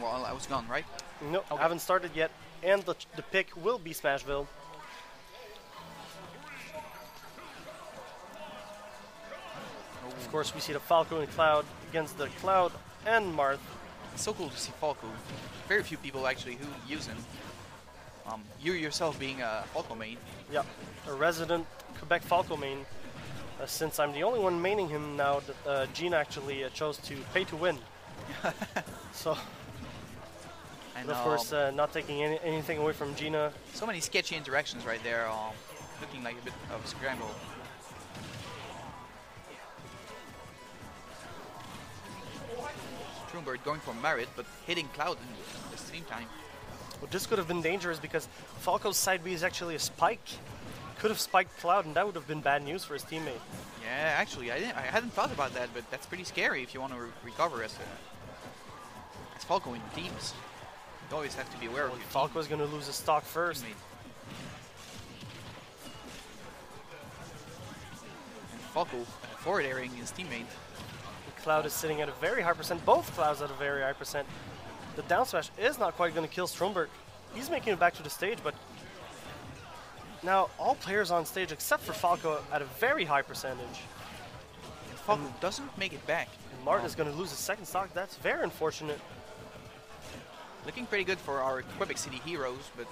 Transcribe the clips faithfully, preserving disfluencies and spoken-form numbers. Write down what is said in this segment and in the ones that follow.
while I was gone, right? Nope, Okay. haven't started yet. And the, the pick will be Smashville. Of course, we see the Falco and Cloud against the Cloud and Marth. It's so cool to see Falco. Very few people actually who use him. Um, you yourself being a Falco main. Yep, a resident Quebec Falco main. Uh, since I'm the only one maining him now, that uh, Gina actually uh, chose to pay to win. So, And but of um, course, uh, not taking any, anything away from Gina. so many sketchy interactions right there. Um, looking like a bit of a scramble. Stroombird going for Marit, but hitting Cloud at the same time. Well, this could have been dangerous because Falco's side B is actually a spike. Could have spiked Cloud, and that would have been bad news for his teammate. Yeah, actually, I didn't. I hadn't thought about that, but that's pretty scary if you want to re recover as a, as Falco in teams. You always have to be aware Well, of your Falco is going to lose his stock first. teammate. And Falco uh, forward airing his teammate. Cloud is sitting at a very high percent. Both Clouds at a very high percent. The down smash is not quite going to kill Stromberg. He's making it back to the stage, but now all players on stage except for Falco at a very high percentage. And Falco doesn't make it back. And Martin Um, is going to lose his second stock. That's very unfortunate. Looking pretty good for our Quebec City heroes, but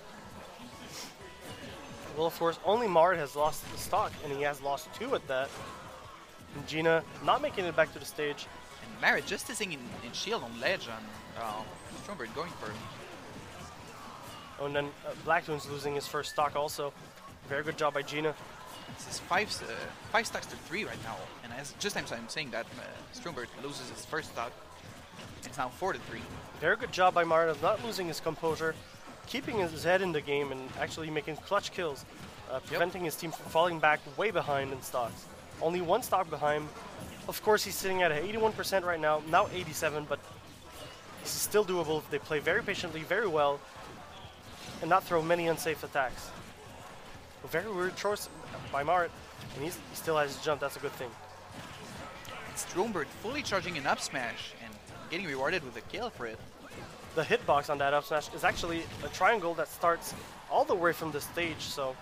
Well, of course, only Mard has lost the stock, and he has lost two at that. And Gina not making it back to the stage. and Marit just sitting in, in shield on ledge and uh, Stromberg going for him. Oh, and then uh, Black Twins losing his first stock also. Very good job by Gina. This is five uh, five stocks to three right now, and as just as I'm saying that, uh, Stromberg loses his first stock. It's now four to three. Very good job by Mard of not losing his composure, keeping his head in the game, and actually making clutch kills, uh, preventing his team from falling back way behind in stocks. Only one stock behind. Of course, he's sitting at eighty-one percent right now, now eighty-seven, but this is still doable if they play very patiently, very well, and not throw many unsafe attacks. A very weird choice by Mart, and he's, he still has his jump. That's a good thing. Stromberg fully charging an up smash and getting rewarded with a kill for it. The hitbox on that up smash is actually a triangle that starts all the way from the stage, so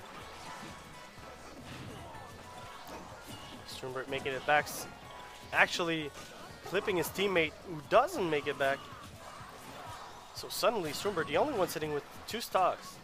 Stromberg making it back, s- actually clipping his teammate who doesn't make it back. So suddenly Stromberg, the only one sitting with two stocks.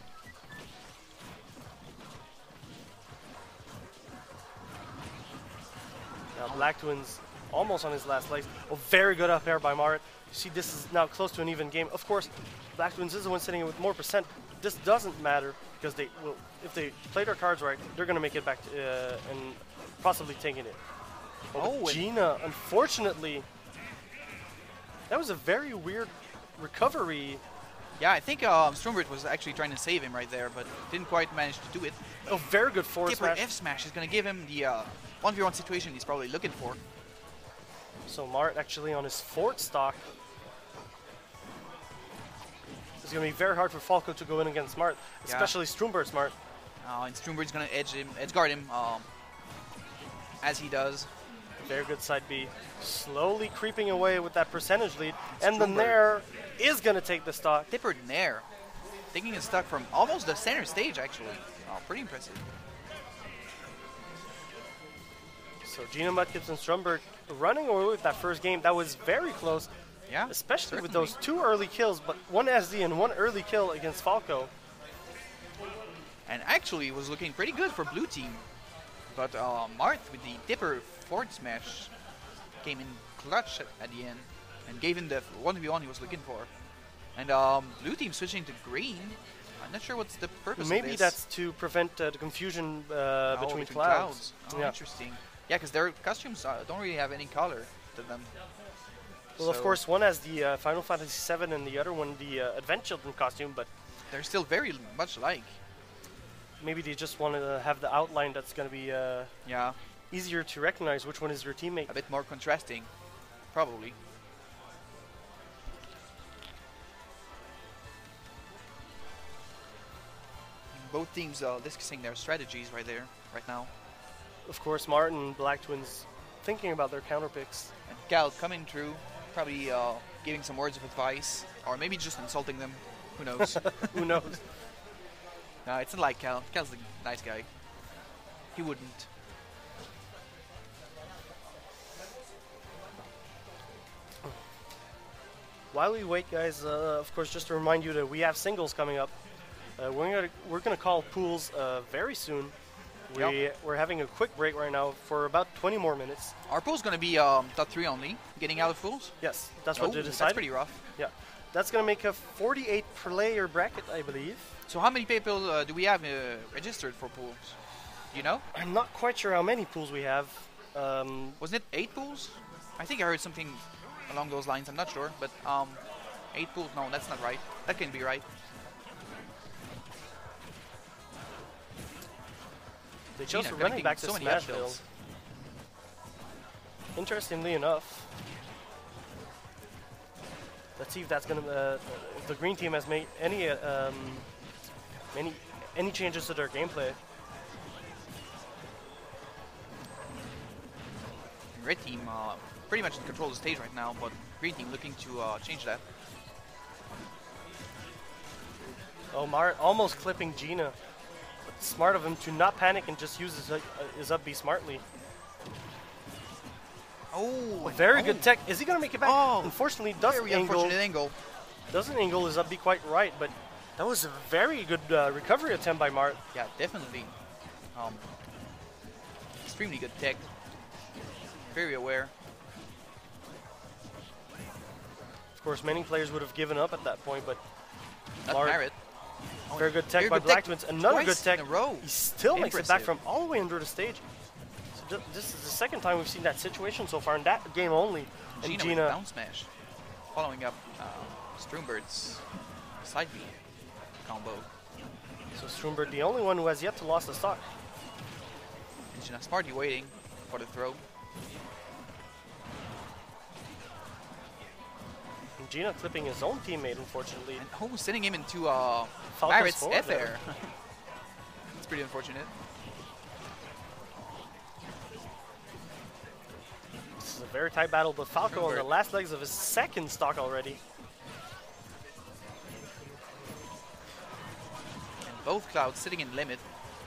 Now Black Twins almost on his last legs. A very good up air by Marit. You see this is now close to an even game. Of course, Black Twins is the one sitting with more percent. This doesn't matter because they will, if they play their cards right, they're going to make it back to, uh, and possibly taking it. Oh, Oh, and- Gina, unfortunately, that was a very weird recovery. Yeah, I think um, Stromberg was actually trying to save him right there, but didn't quite manage to do it. A very good forward Dipper smash. F smash is going to give him the uh, one v one situation he's probably looking for. So Mart actually on his fourth stock. It's going to be very hard for Falco to go in against Mart, Yeah. especially Stromberg's Mart. Uh, and Stromberg's going to edge him, edge guard him, um, as he does. Very good side B. Slowly creeping away with that percentage lead. And the Stromberg. Nair is going to take the stock. Dipper Nair, taking his stock from almost the center stage actually. Oh, pretty impressive. So Gina Mudkips and Stromberg running away with that first game. That was very close, Yeah, especially with certainly. those two early kills, but one S D and one early kill against Falco. And actually it was looking pretty good for blue team. But uh, Marth with the Dipper forward smash came in clutch at, at the end and gave him the one v one he was looking for. And um, blue team switching to green. I'm not sure what's the purpose of Maybe this. that's to prevent uh, the confusion uh, Oh, between, clouds. Oh, Yeah. interesting. Yeah, because their costumes uh, don't really have any color to them. Well, of So course, one has the uh, Final Fantasy seven and the other one the uh, Advent Children costume, but they're still very much alike. maybe they just want to have the outline that's going to be uh, Yeah, easier to recognize which one is your teammate. a bit more contrasting, probably. Both teams uh, discussing their strategies right there, right now. Of course, Martin and Black Twins thinking about their counter picks. And Cal coming through, probably uh, giving some words of advice, or maybe just insulting them. Who knows? Who knows? No, it's not like Cal. Cal's a nice guy. He wouldn't. While we wait, guys, uh, of course, just to remind you that we have singles coming up. Uh, we're gonna we're gonna call pools uh, very soon. We Yep. we're having a quick break right now for about twenty more minutes. Our pool's gonna be um, top three only. Getting out of pools. Yes, that's Oh, what they that's decided. pretty rough. Yeah, that's gonna make a forty-eight player bracket, I believe. So how many people uh, do we have uh, registered for pools? Do you know? I'm not quite sure how many pools we have. Um, Wasn't it eight pools? I think I heard something along those lines. I'm not sure, but um, eight pools. No, that's not right. That can't be right. they Gina just running collecting back to so many Smashville. upstills. Interestingly enough, let's see if that's gonna. Uh, if the green team has made any uh, um, any any changes to their gameplay. Red team uh, pretty much in control of the stage right now, but green team looking to uh, change that. Omar almost clipping Gina. But smart of him to not panic and just use his, uh, his up B smartly. Oh, A very oh, good tech. Is he gonna make it back? Oh, Unfortunately, doesn't Very angle. unfortunate angle. Doesn't angle his up B quite right, but that was a very good uh, recovery attempt by Mart. Yeah, definitely. Um, extremely good tech. Very aware. Of course, many players would have given up at that point, but Not Mart, Barrett. Oh, very good tech very by good Black tech Twins. Another good twice tech. in a row. He still makes it back Impressive. from all the way under the stage. So ju- this is the second time we've seen that situation so far in that game only. And Gina, with Gina, down smash, following up uh, Stroombird's side B combo. so Stroombird, the only one who has yet to lost the stock. And Gina smartly waiting for the throw. And Gina clipping his own teammate, unfortunately. And oh, sending him into uh, Falco's Barrett's forward F there. air. It's pretty unfortunate. This is a very tight battle, but Falco on the Stroombird. last legs of his second stock already. And both clouds sitting in limit.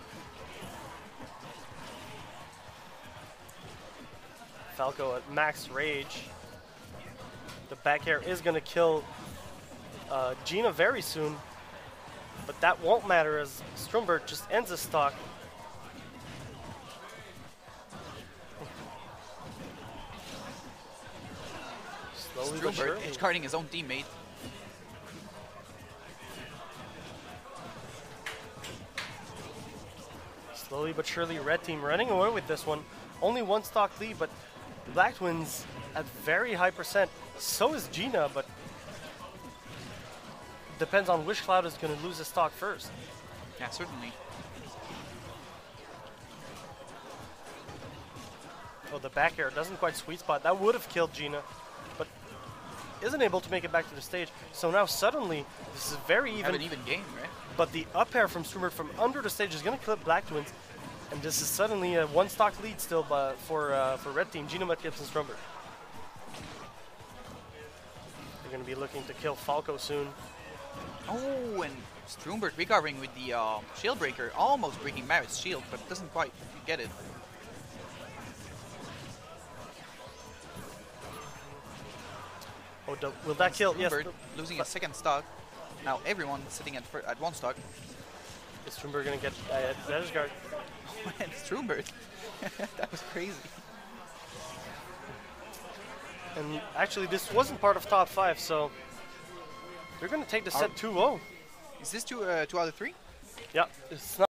Falco at max rage. The back air is going to kill uh, Gina very soon, but that won't matter as Stroombird just ends his stock. Slowly but Stroombird surely. edge guarding his own teammate. Slowly but surely, Red Team running away with this one. Only one stock lead, but Black Twins at very high percent. So is Gina, but depends on which cloud is going to lose his stock first. Yeah, certainly. Oh, the back air doesn't quite sweet spot. That would have killed Gina, but isn't able to make it back to the stage. So now suddenly, this is very Have even, an even game, right? but the up air from Stroombird from under the stage is going to clip Black Twins, and this is suddenly a one stock lead still uh, for uh, for Red Team, Gina Mudkips and Stroombird. They're going to be looking to kill Falco soon. Oh, and Stroombird recovering with the uh, shield breaker, almost breaking Barrett's shield, but doesn't quite get it. Oh, do- will that kill? Yes. Stroombird losing a second stock. Now everyone sitting at fir- at one stock. Is Stroombird going to get uh, edge guard? And Stroombird. That was crazy. And actually, this wasn't part of top five, so they're going to take the Are- set two oh. Is this two, uh, two out of three? Yeah, it's not.